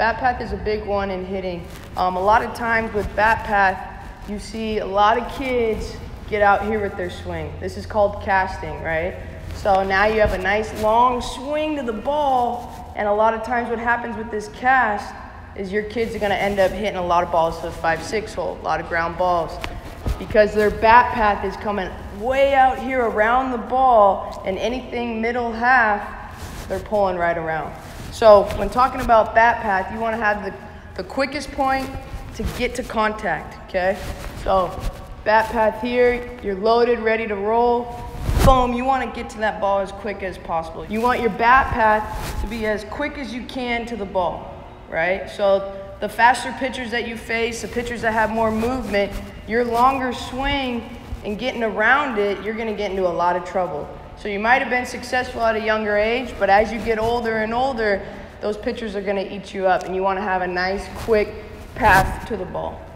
Bat path is a big one in hitting. A lot of times with bat path, you see a lot of kids get out here with their swing. This is called casting, right? So now you have a nice long swing to the ball, and a lot of times what happens with this cast is your kids are going to end up hitting a lot of balls to the 5-6 hole, a lot of ground balls, because their bat path is coming way out here around the ball, and anything middle half, they're pulling right around. So when talking about bat path, you want to have the quickest point to get to contact, okay? So bat path here, you're loaded, ready to roll. Boom, you want to get to that ball as quick as possible. You want your bat path to be as quick as you can to the ball, right? So the faster pitchers that you face, the pitchers that have more movement, your longer swing and getting around it, you're going to get into a lot of trouble. So you might have been successful at a younger age, but as you get older and older, those pitchers are going to eat you up, and you want to have a nice, quick path to the ball.